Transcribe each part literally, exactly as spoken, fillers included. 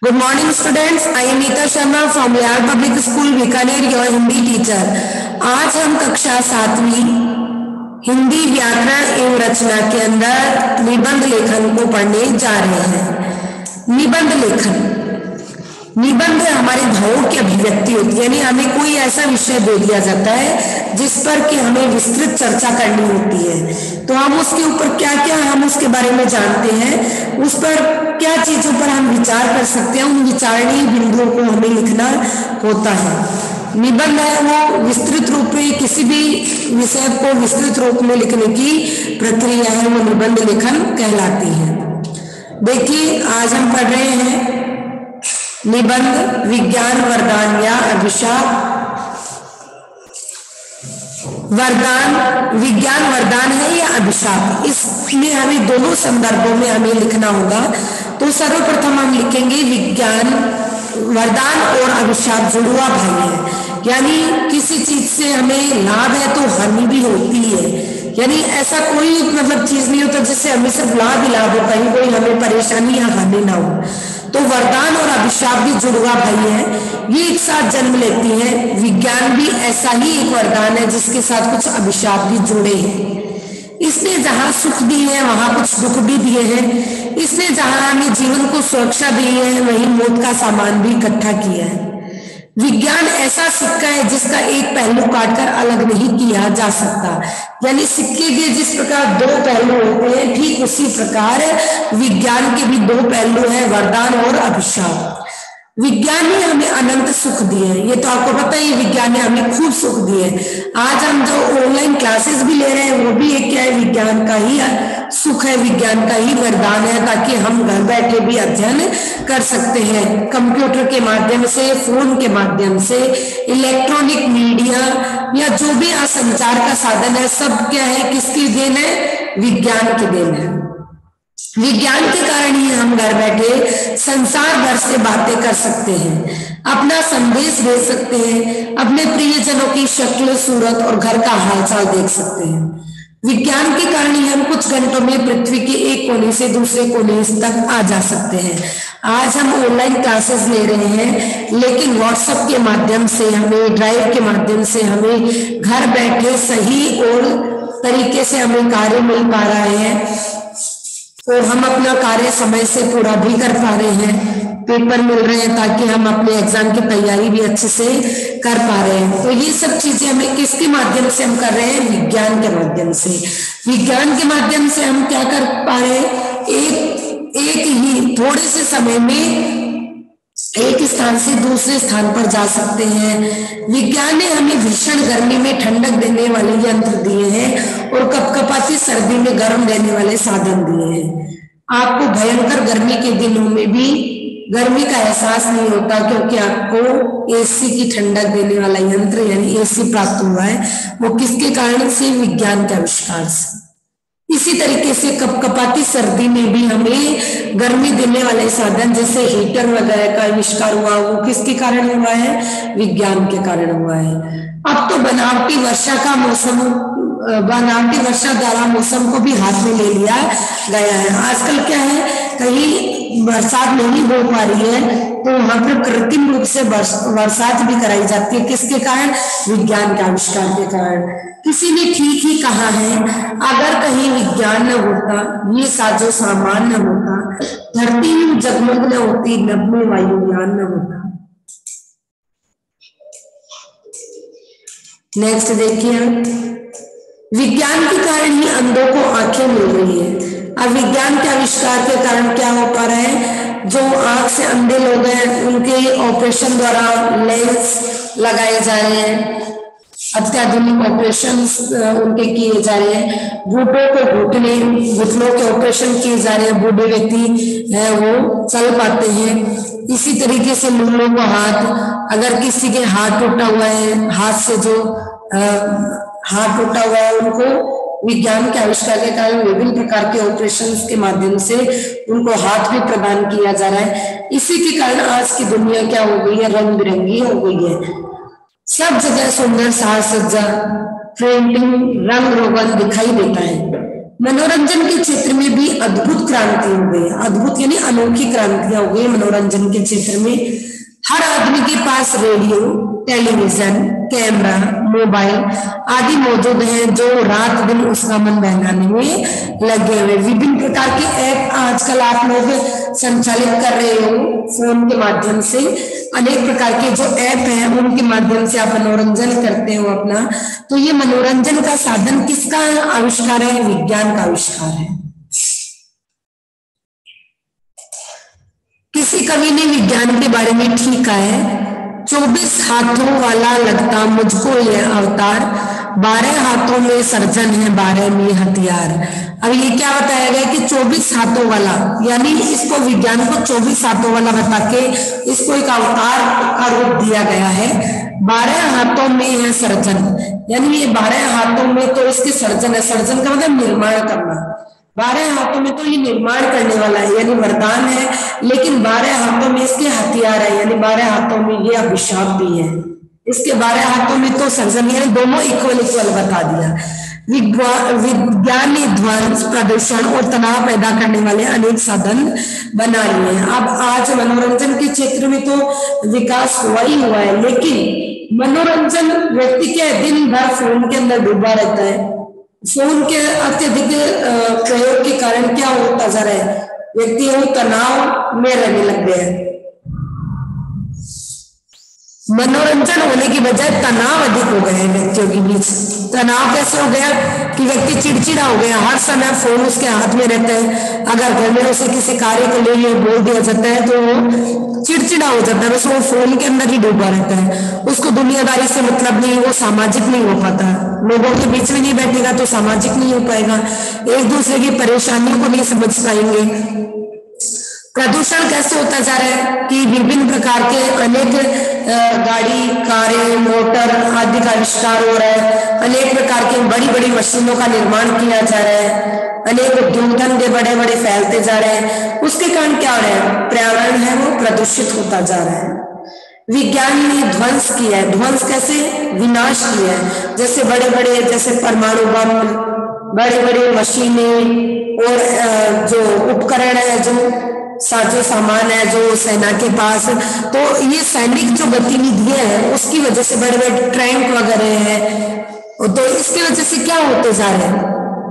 Good morning students, I am Neeta Sharma from Yar Public School Bikaner, your Hindi teacher. आज हम कक्षा सातवीं हिंदी व्याकरण एवं रचना के अंदर निबंध लेखन को पढ़ने जा रहे हैं। निबंध लेखन, निबंध हमारे भावों की अभिव्यक्ति होती है, यानी हमें कोई ऐसा विषय दे दिया जाता है जिस पर कि हमें विस्तृत चर्चा करनी होती है, तो हम उसके ऊपर क्या क्या हम उसके बारे में जानते हैं, उस पर क्या चीजों पर हम विचार कर सकते हैं, उन विचारणीय बिंदुओं को हमें लिखना होता है। निबंध है वो विस्तृत रूप में किसी भी विषय को विस्तृत रूप में लिखने की प्रक्रिया है, वो निबंध लेखन कहलाती है। देखिए आज हम पढ़ रहे हैं निबंध विज्ञान वरदान या अभिशाप। वरदान, विज्ञान वरदान है या अभिशाप, इसमें हमें दोनों संदर्भों में हमें लिखना होगा। तो सर्वप्रथम हम लिखेंगे विज्ञान वरदान और अभिशाप जुड़वा भाई है, यानी किसी चीज से हमें लाभ है तो हानि भी होती है, यानी ऐसा कोई मतलब चीज नहीं होता जिससे हमें सब लाभ ही लाभ हो, कहीं कोई हमें परेशानी या हानि ना हो। तो वरदान और अभिशाप भी जुड़वा भाई है, ये एक साथ जन्म लेती हैं। विज्ञान भी ऐसा ही एक वरदान है जिसके साथ कुछ अभिशाप भी जुड़े हैं। इसने जहां सुख दिए हैं वहां कुछ दुख भी दिए हैं, इसने जहां हमें जीवन को सुरक्षा दी है वहीं मौत का सामान भी इकट्ठा किया है। विज्ञान ऐसा सिक्का है जिसका एक पहलू काटकर अलग नहीं किया जा सकता, यानी सिक्के के जिस प्रकार दो पहलू होते हैं ठीक उसी प्रकार विज्ञान के भी दो पहलू हैं, वरदान और अभिशाप। विज्ञान ने हमें अनंत सुख दिए हैं, ये तो आपको पता है, विज्ञान ने हमें खूब सुख दिए। आज हम जो ऑनलाइन क्लासेस भी ले रहे हैं वो भी एक क्या है, विज्ञान का ही सुख है, विज्ञान का ही वरदान है, ताकि हम घर बैठे भी अध्ययन कर सकते हैं कंप्यूटर के माध्यम से, फोन के माध्यम से, इलेक्ट्रॉनिक मीडिया या जो भी संचार का साधन है, सब क्या है, किसकी देन है, विज्ञान की देन है। विज्ञान के कारण ही हम घर बैठे संसार भर से बातें कर सकते हैं, अपना संदेश दे सकते हैं, अपने प्रियजनों की शक्ल सूरत और घर का हालचाल देख सकते हैं। विज्ञान के कारण ही हम कुछ घंटों में पृथ्वी के एक कोने से दूसरे कोने तक आ जा सकते हैं। आज हम ऑनलाइन क्लासेस ले रहे हैं, लेकिन व्हाट्सएप के माध्यम से हमें, ड्राइव के माध्यम से हमें घर बैठे सही और तरीके से हमें कार्य मिल पा रहे हैं और हम अपना कार्य समय से पूरा भी कर पा रहे हैं, पेपर मिल रहे हैं ताकि हम अपने एग्जाम की तैयारी भी अच्छे से कर पा रहे हैं। तो ये सब चीजें हमें किसके माध्यम से हम कर रहे हैं, विज्ञान के माध्यम से। विज्ञान के माध्यम से हम क्या कर पा रहे हैं, एक एक ही थोड़े से समय में एक स्थान से दूसरे स्थान पर जा सकते हैं। विज्ञान ने हमें भीषण गर्मी में ठंडक देने वाले यंत्र दिए हैं और कपकपाती सर्दी में गर्म देने वाले साधन दिए हैं। आपको भयंकर गर्मी के दिनों में भी गर्मी का एहसास नहीं होता, क्योंकि आपको एसी की ठंडक देने वाला यंत्र यानी एसी प्राप्त हुआ है, वो किसके कारण से, विज्ञान के आविष्कार से। इसी तरीके से कपकपाती सर्दी में भी हमें गर्मी देने वाले साधन जैसे हीटर वगैरह का आविष्कार हुआ, वो किसके कारण हुआ है, विज्ञान के कारण हुआ है। अब तो बनावटी वर्षा का मौसम, बनावटी वर्षा द्वारा मौसम को भी हाथ में ले लिया गया है। आजकल क्या है, कहीं बरसात नहीं हो पा रही है तो वहां पर कृत्रिम रूप से बरसात भी कराई जाती है, किसके कारण, विज्ञान के आविष्कार के कारण। किसी ने ठीक ही कहा है, अगर कहीं विज्ञान न होता, ये साजो सामान न होता, धरती जगमग न होती, नभ में वायुयान न होता। नेक्स्ट देखिए, विज्ञान के कारण ही अंधों को आंखें मिल रही है। अब विज्ञान के आविष्कार के कारण क्या हो पा रहा है, जो आंख से अंधे लोग हैं उनके ऑपरेशन द्वारा लेंस लगाए जा रहे हैं, अत्याधुनिक ऑपरेशन उनके किए जा रहे हैं। बूढ़ों को घुटने घुटनों के ऑपरेशन किए जा रहे हैं, बूढ़े व्यक्ति है वो चल पाते हैं। इसी तरीके से लूलों को हाथ, अगर किसी के हाथ टूटा हुआ है, हाथ से जो आ, हाथ टूटा हुआ है, उनको विज्ञान के आविष्कार के कारण विभिन्न प्रकार के ऑपरेशंस के माध्यम से उनको हाथ भी प्रदान किया जा रहा है। इसी के कारण आज की दुनिया क्या हो गई है, रंग बिरंगी हो गई है। सब जगह सुंदर साज सज्जा, पेंटिंग, रंग रोगन दिखाई देता है। मनोरंजन के क्षेत्र में भी अद्भुत क्रांति हो गई, अद्भुत यानी अनोखी क्रांतियां हो गई मनोरंजन के क्षेत्र में। हर आदमी के पास रेडियो, टेलीविजन, कैमरा, मोबाइल आदि मौजूद हैं जो रात दिन उसका मन बहलाने में लगे हुए। विभिन्न प्रकार के ऐप आजकल आप लोग संचालित कर रहे हो फोन के माध्यम से, अनेक प्रकार के जो ऐप हैं उनके माध्यम से आप मनोरंजन करते हो अपना। तो ये मनोरंजन का साधन किसका आविष्कार है? विज्ञान का आविष्कार है। किसी कवि ने विज्ञान के बारे में ठीक कहा है, चौबीस हाथों वाला लगता मुझको यह अवतार, बारह हाथों में सर्जन है बारह में हथियार। अब ये क्या बताया गया कि चौबीस हाथों वाला, यानी इसको विज्ञान को चौबीस हाथों वाला बता के इसको एक अवतार का रूप दिया गया है। बारह हाथों में है सर्जन, यानी ये बारह हाथों में तो इसके सर्जन है। सर्जन का मतलब निर्माण करना, बारह हाथों में तो ये निर्माण करने वाला है यानी वरदान है, लेकिन बारह हाथों में इसके हथियार है यानी बारह हाथों में ये अभिशाप भी है। इसके बारह हाथों में तो सर्जन यानी दोनों इक्वल इक्वल बता दिया। विज्ञान ने ध्वंस, प्रदूषण और तनाव पैदा करने वाले अनेक साधन बना लिए हैं। अब आज मनोरंजन के क्षेत्र में तो विकास हुआ ही हुआ है, लेकिन मनोरंजन व्यक्ति के दिन भर फोन के अंदर डूबा रहता है। फोन के अत्यधिक प्रयोग के कारण क्या होता जा रहा है, व्यक्ति वो तनाव में रहने लग गए हैं। मनोरंजन होने की बजाय तनाव अधिक हो गए हैं व्यक्तियों के बीच। तनाव कैसे हो गया कि व्यक्ति चिड़चिड़ा हो गया, हर समय फोन उसके हाथ में रहता है। अगर घर में उसे किसी कार्य के लिए बोल दिया जाता है तो वो चिड़चिड़ा हो जाता है, बस वो फोन के अंदर ही डूबा रहता है। उसको दुनियादारी से मतलब नहीं, वो सामाजिक नहीं हो पाता, लोगों के बीच में नहीं बैठेगा तो सामाजिक नहीं हो पाएगा, एक दूसरे की परेशानियों को नहीं समझ पाएंगे। प्रदूषण कैसे होता जा रहा है कि विभिन्न प्रकार के अनेक गाड़ी, कारें, मोटर आदि का आविष्कार हो रहा है, अनेक प्रकार की बड़ी बड़ी मशीनों का निर्माण किया जा रहा है, अनेक उद्योग धंधे बड़े बड़े फैलते जा रहे हैं। उसके कारण क्या हो रहा है, पर्यावरण है वो प्रदूषित होता जा रहा है। विज्ञान ने ध्वंस किया है, ध्वंस कैसे, विनाश किया है। जैसे बड़े बड़े जैसे परमाणु बम, बड़ी बड़ी मशीनें और जो उपकरण है, जो साजो सामान है जो सेना के पास, तो ये सैनिक जो गतिविधियां हैं उसकी वजह से बड़े बड़े टैंक वगैरह हैं, तो इसकी वजह से क्या होते जा रहे हैं।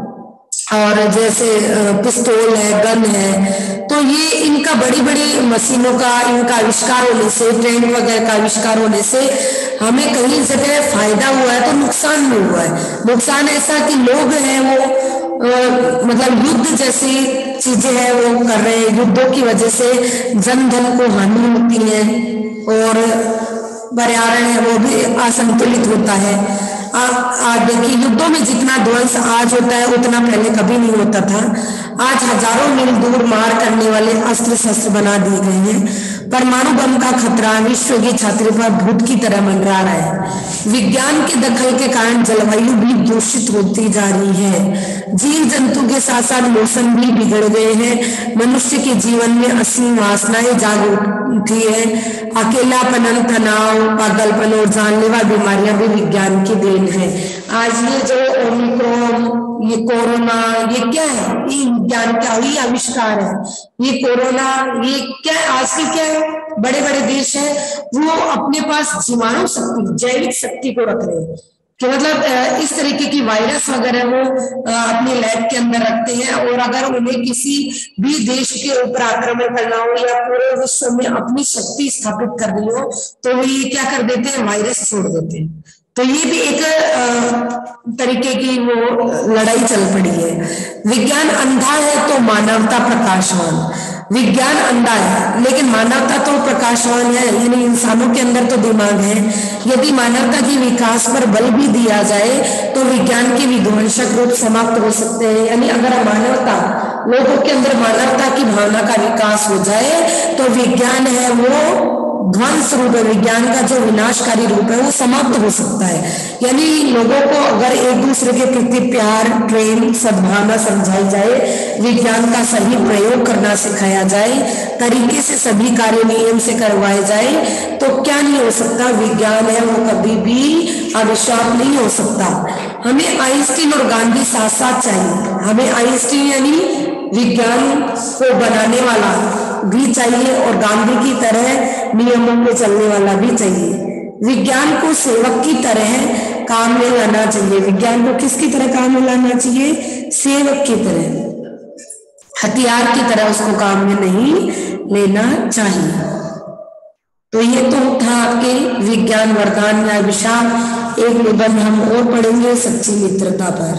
और जैसे पिस्तौल है, गन है, तो ये इनका बड़ी बड़ी मशीनों का इनका आविष्कार होने से, टैंक वगैरह का आविष्कार होने से हमें कहीं जगह फायदा हुआ है तो नुकसान भी हुआ है। नुकसान ऐसा कि लोग हैं वो आ, मतलब युद्ध जैसी चीजें हैं वो कर रहे हैं, युद्धों की वजह से जन धन को हानि होती है और पर्यावरण है वो भी असंतुलित होता है। देखिए युद्धों में जितना ध्वंस आज होता है उतना पहले कभी नहीं होता था। आज हजारों मील दूर मार करने वाले अस्त्र शस्त्र बना दिए गए हैं। परमाणु बम का खतरा विश्व की छाती पर भूत की तरह मंडरा रहा है। विज्ञान के दखल के कारण जलवायु भी दूषित होती जा रही है। जीव जंतु के साथ साथ मौसम भी बिगड़ गए हैं। मनुष्य के जीवन में असीम वासनाएं जाग उठी है। अकेलापन, तनाव, पागलपन और जानलेवा बीमारियां भी विज्ञान की देन है। आज ये जो ओमिक्रॉन, ये कोरोना, ये क्या है, ये विज्ञान का ही आविष्कार है। ये कोरोना, ये क्या आजकल क्या है, बड़े बड़े देश हैं वो अपने पास जीवाणु शक्ति, जैविक शक्ति को रख रहे हैं कि मतलब इस तरीके की वायरस वगैरह वो अपने लैब के अंदर रखते हैं, और अगर उन्हें किसी भी देश के ऊपर आक्रमण करना हो या पूरे विश्व में अपनी शक्ति स्थापित करनी हो तो वो ये क्या कर देते हैं, वायरस छोड़ देते हैं। तो ये भी एक तरीके की वो लड़ाई चल पड़ी है। विज्ञान अंधा है तो मानवता प्रकाशवान। विज्ञान अंधा है लेकिन मानवता तो प्रकाशवान है, यानी इंसानों के अंदर तो दिमाग है। यदि मानवता की विकास पर बल भी दिया जाए तो विज्ञान के विध्वंसक रूप समाप्त हो सकते हैं। यानी अगर मानवता, लोगों के अंदर मानवता की भावना का विकास हो जाए तो विज्ञान है वो ध्वंस रूप है, विज्ञान का जो विनाशकारी रूप है वो समाप्त हो सकता है। यानी लोगों को अगर एक दूसरे के प्रति प्यार, प्रेम, सद्भावना समझाई जाए, विज्ञान का सही प्रयोग करना सिखाया जाए, तरीके से सभी कार्य नियम से करवाए जाए तो क्या नहीं हो सकता, विज्ञान है वो कभी भी अभिशाप नहीं हो सकता। हमें आइंस्टीन और गांधी साथ साथ चाहिए। हमें आइंस्टीन यानी विज्ञान को बनाने वाला भी चाहिए और गांधी की तरह नियमों पे चलने वाला भी चाहिए। विज्ञान को सेवक की तरह काम में लाना चाहिए। विज्ञान को किसकी तरह काम में लाना चाहिए? सेवक की तरह, हथियार की तरह उसको काम में नहीं लेना चाहिए। तो ये तो था आपके विज्ञान वरदान या अभिशाप। एक निबंध हम और पढ़ेंगे सच्ची मित्रता पर।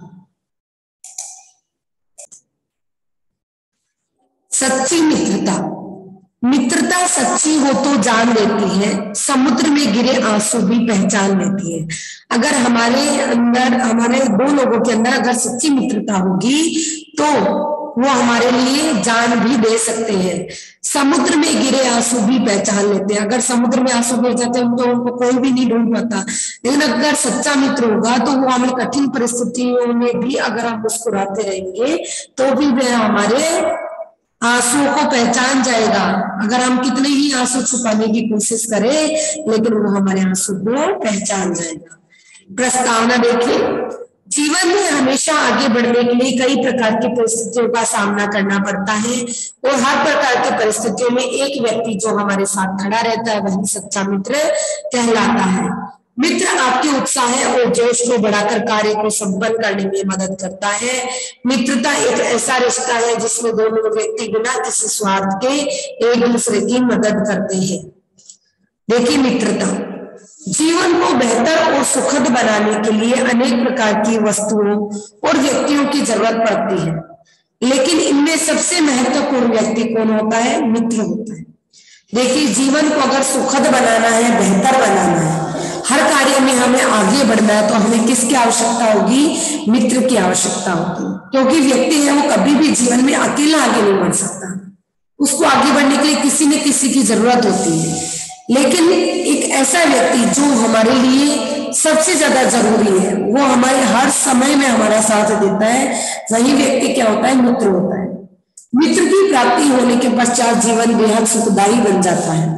सच्ची मित्रता, मित्रता सच्ची हो तो जान लेती है, समुद्र में गिरे आंसू भी पहचान लेती है। अगर हमारे अंदर, हमारे दो लोगों के अंदर अगर सच्ची मित्रता होगी तो वो हमारे लिए जान भी दे सकते हैं। समुद्र में गिरे आंसू भी पहचान लेते हैं। अगर समुद्र में आंसू गिर जाते हैं तो उनको कोई भी नहीं ढूंढ पाता, लेकिन अगर सच्चा मित्र होगा तो वो हमें कठिन परिस्थितियों में भी अगर हम मुस्कुराते रहेंगे तो भी वह हमारे आंसुओं को पहचान जाएगा। अगर हम कितने ही आंसू छुपाने की कोशिश करें लेकिन वो हमारे आंसू को पहचान जाएगा। प्रस्तावना देखिए। जीवन में हमेशा आगे बढ़ने के लिए कई प्रकार की परिस्थितियों का सामना करना पड़ता है और हर प्रकार की परिस्थितियों में एक व्यक्ति जो हमारे साथ खड़ा रहता है वही सच्चा मित्र कहलाता है। मित्र आपके उत्साह और जोश को बढ़ाकर कार्य को संपन्न करने में मदद करता है। मित्रता एक ऐसा रिश्ता है जिसमें दोनों व्यक्ति बिना किसी स्वार्थ के एक दूसरे की मदद करते हैं। देखिए, मित्रता जीवन को बेहतर और सुखद बनाने के लिए अनेक प्रकार की वस्तुओं और व्यक्तियों की जरूरत पड़ती है, लेकिन इनमें सबसे महत्वपूर्ण व्यक्ति कौन होता है? मित्र होता है। देखिए, जीवन को अगर सुखद बनाना है, बेहतर बनाना है, हर कार्य में हमें आगे बढ़ना है तो हमें किसकी आवश्यकता होगी? मित्र की आवश्यकता होगी। क्योंकि व्यक्ति है वो कभी भी जीवन में अकेला आगे नहीं बढ़ सकता, उसको आगे बढ़ने के लिए किसी न किसी की जरूरत होती है। लेकिन एक ऐसा व्यक्ति जो हमारे लिए सबसे ज्यादा जरूरी है, वो हमारे हर समय में हमारा साथ देता है, वही व्यक्ति क्या होता है? मित्र होता है। मित्र की प्राप्ति होने के पश्चात जीवन बेहद सुखदायी बन जाता है।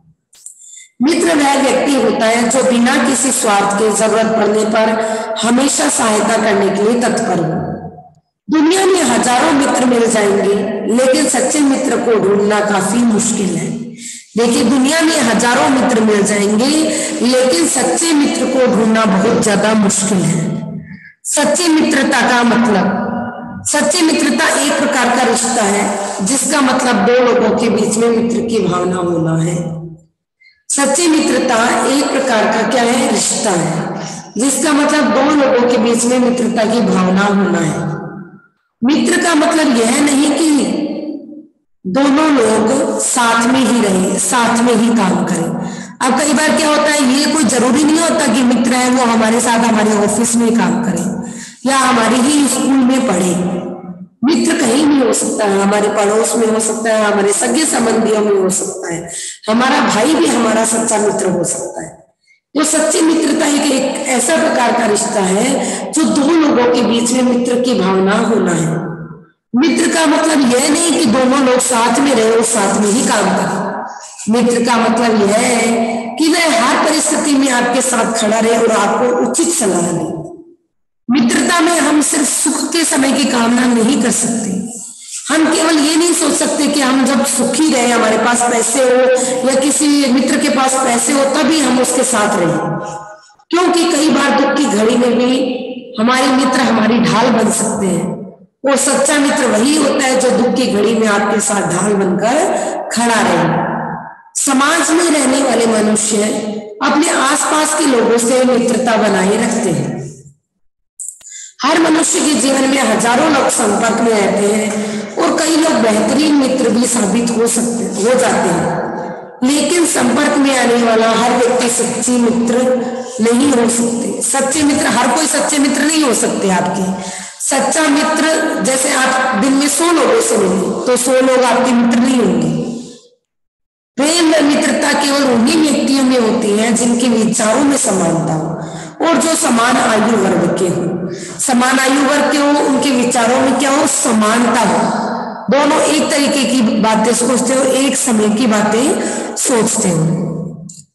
मित्र वह व्यक्ति होता है जो बिना किसी स्वार्थ के जरूरत पड़ने पर हमेशा सहायता करने के लिए तत्पर हो। दुनिया में हजारों मित्र मिल जाएंगे लेकिन सच्चे मित्र को ढूंढना काफी मुश्किल है। देखिए, दुनिया में हजारों मित्र मिल जाएंगे लेकिन सच्चे मित्र को ढूंढना बहुत ज्यादा मुश्किल है। सच्ची मित्रता का मतलब, सच्ची मित्रता एक प्रकार का रिश्ता है जिसका मतलब दो लोगों के बीच में मित्र की भावना होना है। सच्ची मित्रता एक प्रकार का क्या है? रिश्ता है जिसका मतलब दो लोगों के बीच में मित्रता की भावना होना है। मित्र का मतलब यह नहीं कि दोनों लोग साथ में ही रहे, साथ में ही काम करें। अब कई बार क्या होता है, ये कोई जरूरी नहीं होता कि मित्र है वो हमारे साथ हमारे ऑफिस में काम करे या हमारे ही स्कूल में पढ़े। मित्र कहीं भी हो सकता है, हमारे पड़ोस में हो सकता है, हमारे सगे संबंधियों में हो सकता है, हमारा भाई भी हमारा सच्चा मित्र हो सकता है। तो सच्ची मित्रता एक, एक ऐसा प्रकार का रिश्ता है जो दो लोगों के बीच में मित्र की भावना होना है। मित्र का मतलब यह नहीं कि दोनों लोग साथ में रहे और साथ में ही काम करें। मित्र का मतलब यह है कि वह हर परिस्थिति में आपके साथ खड़ा रहे और आपको उचित सलाह दे। मित्रता में हम सिर्फ सुख के समय की कामना नहीं कर सकते। हम केवल ये नहीं सोच सकते कि हम जब सुखी रहे, हमारे पास पैसे हो या किसी मित्र के पास पैसे हो तभी हम उसके साथ रहे, क्योंकि कई बार दुख की घड़ी में भी हमारे मित्र हमारी ढाल बन सकते हैं। वो सच्चा मित्र वही होता है जो दुख की घड़ी में आपके साथ ढाल बनकर खड़ा रहे। समाज में रहने वाले मनुष्य अपने आसपास के लोगों से मित्रता बनाए रखते हैं। हर मनुष्य के जीवन में हजारों लोग संपर्क में रहते हैं और कई लोग बेहतरीन मित्र भी साबित हो सकते हो जाते हैं, लेकिन संपर्क में आने वाला हर व्यक्ति सच्ची मित्र नहीं हो सकते। सच्चे मित्र, हर कोई सच्चे मित्र नहीं हो सकते आपके। सच्चा मित्र, जैसे आप दिन में सौ लोगों से मिले तो सौ लोग आपके मित्र नहीं होंगे। प्रेम मित्रता केवल उन्हीं व्यक्तियों में होती है जिनके विचारों में समानता हो और जो समान आयु वर्ग के हो। समान आयु वर्ग के हो, उनके विचारों में क्या हो? समानता हो। दोनों एक तरीके की बातें सोचते हो, एक समय की बातें सोचते हो।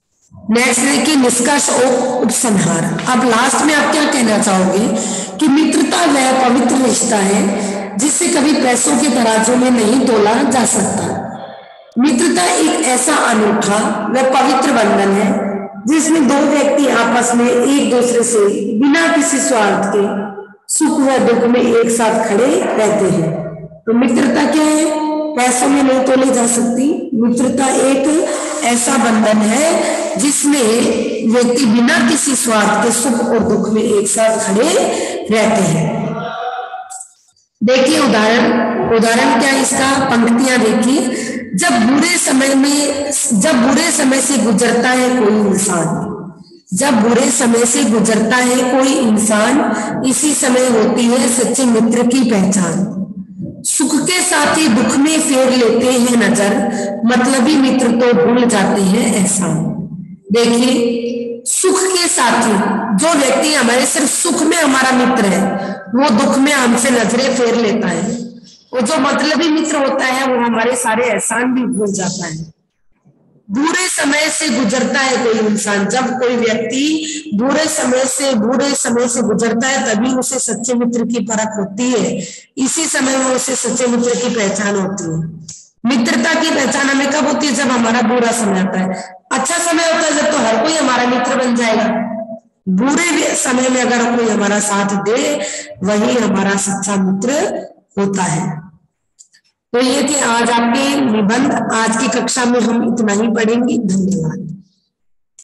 नेक्स्ट देखिए निष्कर्ष और उपसंहार। अब लास्ट में आप क्या कहना चाहोगे कि मित्रता वह पवित्र रिश्ता है जिसे कभी पैसों के तराजू में नहीं तोला जा सकता। मित्रता एक ऐसा अनूठा व पवित्र बंधन है जिसमें दो व्यक्ति आपस में एक दूसरे से बिना किसी स्वार्थ के सुख व दुख में एक साथ खड़े रहते हैं। तो मित्रता क्या है? पैसों में नहीं तोली जा सकती। मित्रता एक ऐसा बंधन है जिसमें व्यक्ति बिना किसी स्वार्थ के सुख और दुख में एक साथ खड़े रहते हैं। देखिए उदाहरण उदाहरण क्या इसका, पंक्तियां देखिए। जब बुरे समय में जब बुरे समय से गुजरता है कोई इंसान जब बुरे समय से गुजरता है कोई इंसान इसी समय होती है सच्चे मित्र की पहचान। सुख के साथ ही दुख में फेर लेते हैं नजर, मतलबी मित्र तो भूल जाते हैं एहसान। देखिए सुख के साथ ही जो व्यक्ति हमारे सिर्फ सुख में हमारा मित्र है वो दुख में हमसे नजरें फेर लेता है। वो जो मतलबी मित्र होता है वो हमारे सारे एहसान भी भूल जाता है। बुरे समय से गुजरता है कोई इंसान, जब कोई व्यक्ति बुरे समय से बुरे समय से गुजरता है तभी उसे सच्चे मित्र की परख होती है। इसी समय में उसे सच्चे मित्र की पहचान होती है। मित्रता की पहचान हमें कब होती है? जब हमारा बुरा समय आता है। अच्छा समय होता है जब तो हर कोई हमारा मित्र बन जाएगा। बुरे समय में अगर कोई हमारा साथ दे वही हमारा सच्चा मित्र होता है। तो ये कि आज आपके निबंध, आज की कक्षा में हम इतना ही पढ़ेंगे। धन्यवाद।